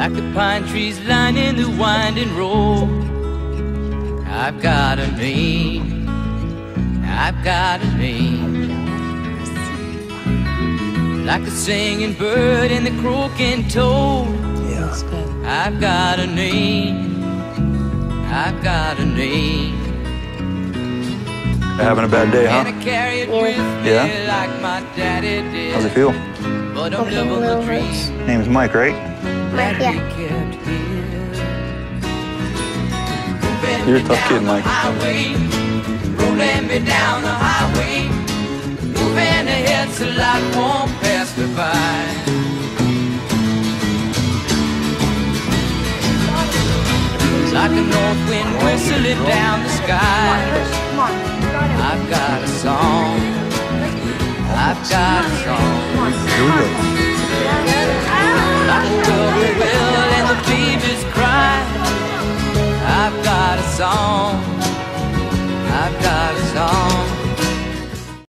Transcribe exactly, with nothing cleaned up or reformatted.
like the pine trees lining the winding road. I've got a name, I've got a name, like the singing bird and the croaking toad. Yeah. I've got a name, I've got a name. Having a bad day, huh? And I carry it with me Yeah? like my daddy did. How's it feel? But I'm living the dream. Name's Mike, right? Mike, yeah. You're a tough kid, Mike. Rolling me down the highway, moving ahead so life won't pass me by. Like a north wind whistling down the sky. I've got a song, I've got a song. Here we go. Like a whippoorwill and the babies cry. I've got a song, I've got a song.